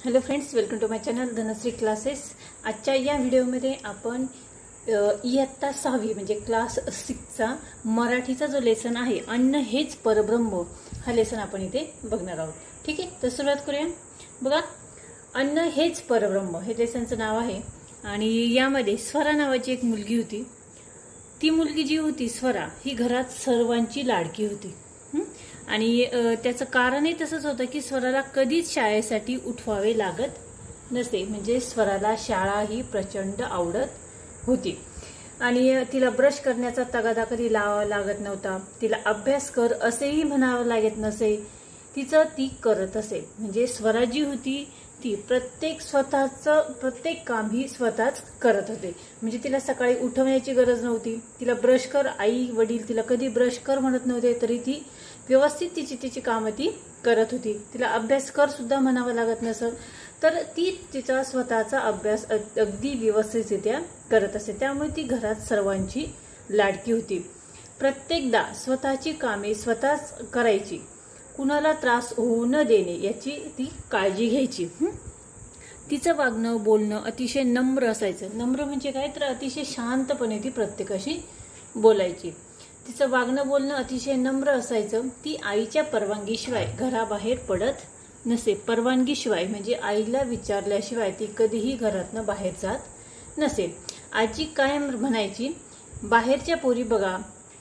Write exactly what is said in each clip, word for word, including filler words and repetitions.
Hello friends, welcome to my channel Dhanashree classes. आजच्या या व्हिडिओमध्ये आपण इयत्ता सहावी म्हणजे क्लास सिक्सचा मराठीचा जो लेसन आहे अन्न हेच परब्रह्म हा लेसन आपण इथे बघणार आहोत। ठीक आहे, तर सुरुवात करूया। बघा, अन्न हेच परब्रह्म हे लेसनचं नाव आहे आणि यामध्ये स्वरा नावाची एक मुलगी होती। ती मुलगी जी होती स्वरा ही घरात सर्वांची लाडकी होती आणि त्याचं कारणही तसंच होतं की स्वराला कधीच शाळेसाठी उठवावे लागत नसे, म्हणजे स्वराला शाळा ही प्रचंड आवडत होती आणि तिला ब्रश करण्याचा तगादा कधी लावावा लागत नव्हता। तिला अभ्यास कर असेही म्हणावं लागत नसे, तिचं ती करत असे। म्हणजे स्वरा जी होती ती प्रत्येक स्वतःचं प्रत्येक काम ही स्वतःच करत होते। म्हणजे तिला सकाळी उठवण्याची गरज नव्हती, तिला ब्रश कर आई वडील तिला कधी ब्रश कर म्हणत नव्हते, तरी ती व्यवस्थित तिची तिची कामं ती करत होती। तिला अभ्यास कर सुद्धा म्हणावं लागत नसं, तर ती तिचा स्वतःचा अभ्यास अगदी व्यवस्थितरित्या करत असे। त्यामुळे ती घरात सर्वांची लाडकी होती। प्रत्येकदा स्वतःची कामे स्वतःच करायची, कुणाला त्रास होऊ न देणे याची ती काळजी घ्यायची। तिचं वागणं बोलणं अतिशय नम्र असायचं। नम्र म्हणजे काय, तर अतिशय शांतपणे ती प्रत्येकाशी बोलायची। तिचं वागणं बोलणं अतिशय नम्र असायचं। ती आईच्या परवानगीशिवाय घराबाहेर पडत नसे। परवानगीशिवाय म्हणजे आईला विचारल्याशिवाय ती कधीही घरातनं बाहेर जात नसे। आजी कायम म्हणायची, बाहेरच्या पोरी बघा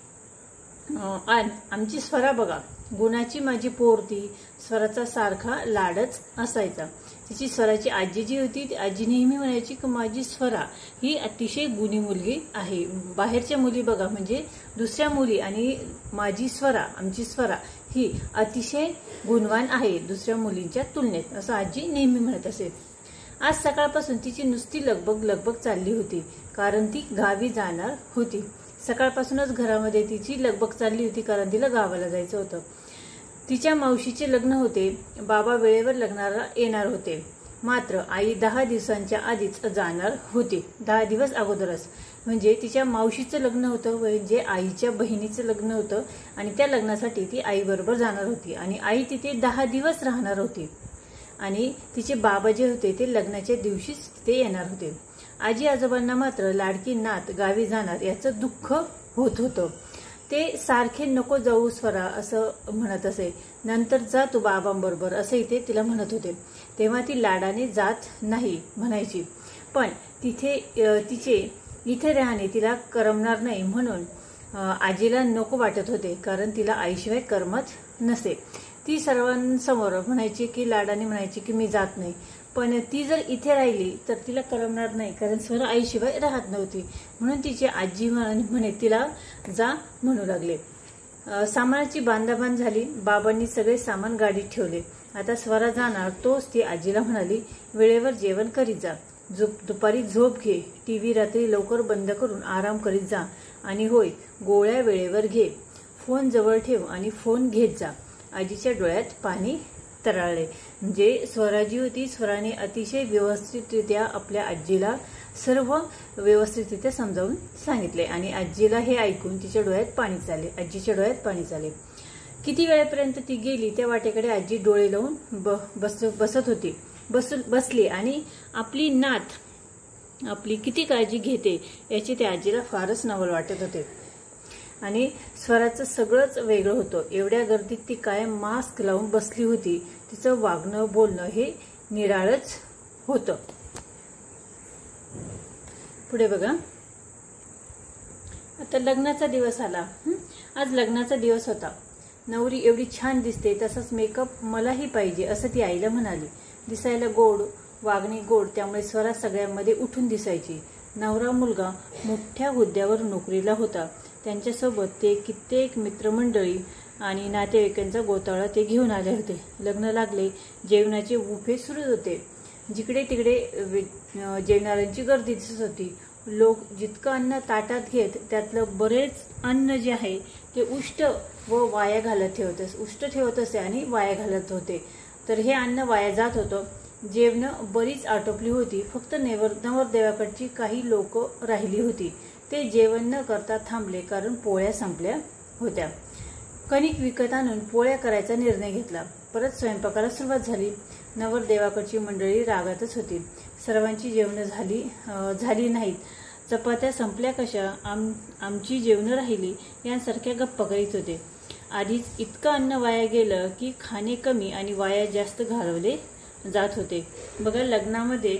आणि आमची स्वरा बघा, गुणाची माझी पोर ती। स्वराचा सारखा लाडच असायचा। तिची स्वराची आजी जी होती ती आजी नेहमी म्हणायची की माझी स्वरा ही अतिशय गुणी मुलगी आहे। बाहेरच्या मुली बघा म्हणजे दुसऱ्या मुली आणि माझी स्वरा आमची स्वरा ही अतिशय गुणवान आहे दुसऱ्या मुलींच्या तुलनेत, असं आजी नेहमी म्हणत असे। आज सकाळपासून तिची नुसती लगबग लगबग चालली होती, कारण ती गावी जाणार होती। सकाळपासूनच घरामध्ये तिची लगबग चालली होती, कारण तिला गावाला जायचं होतं। तिच्या मावशीचे लग्न होते, बाबा वेळेवर लग्नाला येणार होते, मात्र आई दहा दिवसांच्या आधीच जाणार होती। दहा दिवस अगोदरच, म्हणजे तिच्या मावशीचं लग्न होतं, म्हणजे आईच्या बहिणीचं लग्न होतं आणि त्या लग्नासाठी ती आईबरोबर जाणार होती आणि आई तिथे दहा दिवस राहणार होती आणि तिचे बाबा जे होते ते लग्नाच्या दिवशीच तिथे येणार होते। आजी आजोबांना मात्र लाडकी नात गावी जाणार याचं दुःख होत होतं। ते सारखे नको जाऊ स्वरा असं म्हणत असे, नंतर जा तू बाबांबरोबर असं इथे तिला म्हणत होते। तेव्हा ती लाडाने जात नाही म्हणायची, पण तिथे तिचे इथे राहणे तिला करमणार नाही म्हणून आजीला नको वाटत होते, कारण तिला आईशिवाय करमत नसे। ती सर्वांसमोर म्हणायची की लाडाने म्हणायची की मी जात नाही, पण ती जर इथे राहिली तर तिला करमणार नाही, कारण स्वरा आईशिवाय राहत नव्हती। म्हणून तिची आजी म्हणे तिला जा म्हणू लागले। सामानाची बांधाबांध झाली, बाबांनी सगळे सामान गाडीत ठेवले। आता स्वरा जाणार तोच ती आजीला म्हणाली, वेळेवर जेवण करीत जा, झोप दुपारी झोप घे, टीव्ही रात्री लवकर बंद करून आराम करीत जा आणि होय गोळ्या वेळेवर घे, फोन जवळ ठेव आणि फोन घेत जा। आजीच्या डोळ्यात पाणी तरळले। म्हणजे स्वरा जी होती स्वराने अतिशय व्यवस्थितरित्या आपल्या आजीला सर्व व्यवस्थितरित्या समजावून सांगितले आणि आजीला हे ऐकून तिच्या डोळ्यात पाणी चाले आजीच्या डोळ्यात पाणी चाले। किती वेळेपर्यंत ती गेली त्या वाटेकडे आजी डोळे लावून बस बसत होती बस बसली आणि आपली नात आपली किती काळजी घेते याची त्या आजीला फारच नवल वाटत होते आणि स्वराचं सगळंच वेगळं होतं। एवढ्या गर्दीत ती कायम मास्क लावून बसली होती। तिचं वागणं बोलणं हे निराळच होतं। पुढे बघा, आता लग्नाचा दिवस आला। आज लग्नाचा दिवस होता। नवरी एवढी छान दिसते, तसंच मेकअप मलाही पाहिजे असं ती आईला म्हणाली। दिसायला गोड, वागणे गोड, त्यामुळे स्वरा सगळ्यांमध्ये उठून दिसायची। नवरा मुलगा मोठ्या हुद्द्यावर नोकरीला होता। त्यांच्यासोबत ते कित्येक मित्रमंडळी आणि नातेवाईकांचा गोतावळा ते घेऊन आले होते। लग्न लागले, जेवणाचे बुफे सुरू होते। जिकडे तिकडे जेवणाऱ्यांची गर्दी दिसत होती। लोक जितकं अन्न ताटात घेत त्यातलं बरेच अन्न जे आहे ते उष्ट व वाया घालत ठेवत उष्ट ठेवत असे आणि वाया घालत होते, तर हे अन्न वाया जात होतं। जेवणं बरीच आटोपली होती, फक्त नवर नवरदेवाकडची काही लोक राहिली होती। ते जेवण न करता थांबले, कारण पोळ्या संपल्या होत्या। कणिक विकत आणून पोळ्या करायचा निर्णय घेतला। परत स्वयंपाकाला सुरुवात झाली। नवरदेवाकडची मंडळी रागातच होती. सर्वांची जेवणं झाली झाली नाहीत. चपात्या संपल्या कशा, आम आमची जेवणं राहिली यांसारख्या गप्पा करीत होते. आधीच इतकं अन्न वाया गेलं की खाणे कमी आणि वाया जास्त घालवले जात होते. बघा, लग्नामध्ये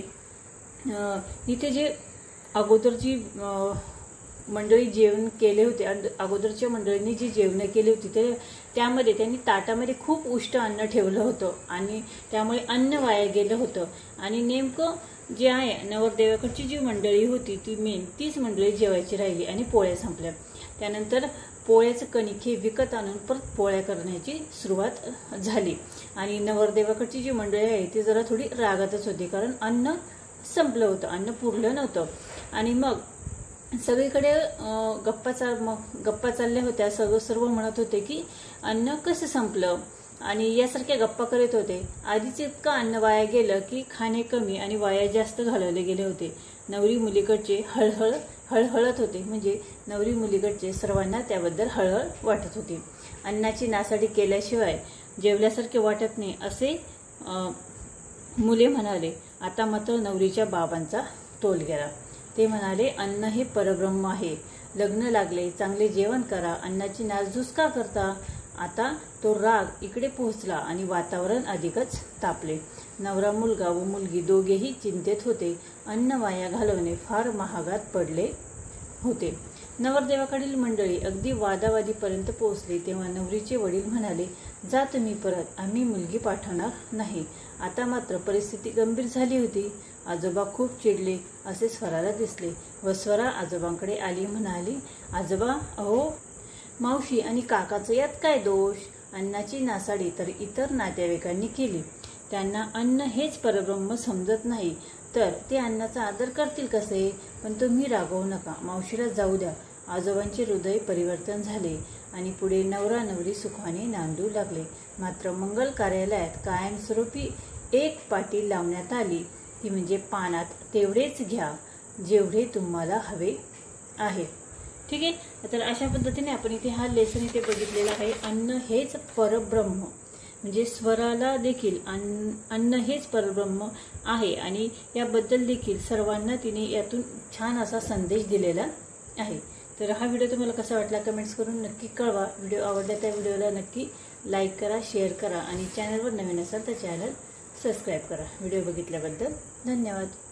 इथे जे अगोदरची मंडळी जेवण केले होते, अगोदरच्या मंडळींनी जी जेवणं केली होती ते त्यामध्ये त्यांनी ताटामध्ये खूप उष्ट अन्न ठेवलं होतं आणि त्यामुळे अन्न वाया गेलं होतं. आणि नेमकं जे आहे नवरदेवाकडची जी मंडळी होती ती मेन तीच मंडळी जेवायची राहिली आणि पोळ्या संपल्या. त्यानंतर पोळ्याचं कणिक हे विकत आणून परत पोळ्या करण्याची सुरुवात झाली. आणि नवरदेवाकडची जी मंडळी आहे ती जरा थोडी रागातच होती, कारण अन्न संपलं होतं, अन्न पुरलं नव्हतं. आणि मग सगळीकडे गप्पा चाल गप्पा चालल्या होत्या. सर्व सर्व म्हणत होते की अन्न कसं संपलं आणि यासारख्या गप्पा करत होते. आधीच इतकं अन्न वाया गेलं की खाणे कमी आणि वाया जास्त घालवले गेले होते. नवरी मुलीकडचे हळहळ हळहळत होते, म्हणजे नवरी मुलीकडचे सर्वांना त्याबद्दल हळहळ वाटत होती. अन्नाची नासाडी केल्याशिवाय जेवल्यासारखे वाटत नाही असे मुले म्हणाले. आता मात्र नवरीच्या बाबांचा तोल गेला. ते म्हणाले, अन्न हे परब्रह्म आहे. लग्न लागले, चांगले जेवण करा, अन्नाची नासधूस का करता. आता तो राग इकडे पोहोचला आणि वातावरण अधिकच तापले. नवरा मुलगा व मुलगी दोघेही चिंतेत होते. अन्न वाया घालवणे फार महागात पडले होते. नवरदेवाकडील मंडळी अगदी वादावादीपर्यंत पोहोचली तेव्हा नवरीचे वडील म्हणाले, जा तुम्ही परत, आम्ही मुलगी पाठवणार नाही. आता मात्र परिस्थिती गंभीर झाली होती. आजोबा खूप चिडले असे स्वराला दिसले व स्वरा आजोबांकडे आली. म्हणाली, आजोबा, अहो, मावशी आणि काकाचं यात काय दोष. अन्नाची नासाडी तर इतर नातेवाईकांनी केली. त्यांना अन्न हेच परब्रह्म समजत नाही तर ते अन्नाचा आदर करतील कसे. पण तुम्ही रागवू नका, मावशीला जाऊ द्या. आजोबांचे हृदय परिवर्तन झाले आणि पुढे नवरा नवरी सुखाने नांदू लागले. मात्र मंगल कार्यालयात कायमस्वरूपी एक पाटी लावण्यात आली, ती म्हणजे पानात तेवढेच घ्या जेवढे तुम्हाला हवे आहे. ठीक आहे. तर अशा पद्धतीने आपण इथे हा लेसन इथे बघितलेला आहे. अन्न हेच परब्रह्म, म्हणजे स्वराला देखील अन्न अन्न हेच परब्रह्म आहे आणि याबद्दल देखील सर्वांना तिने यातून छान असा संदेश दिलेला आहे. तर हा व्हिडिओ तुम्हाला कसा वाटला कमेंट्स करून नक्की कळवा. व्हिडिओ आवडला त्या व्हिडिओला नक्की लाईक करा, शेअर करा आणि चॅनलवर नवीन असाल तर चॅनल सबस्क्राईब करा. व्हिडिओ बघितल्याबद्दल धन्यवाद.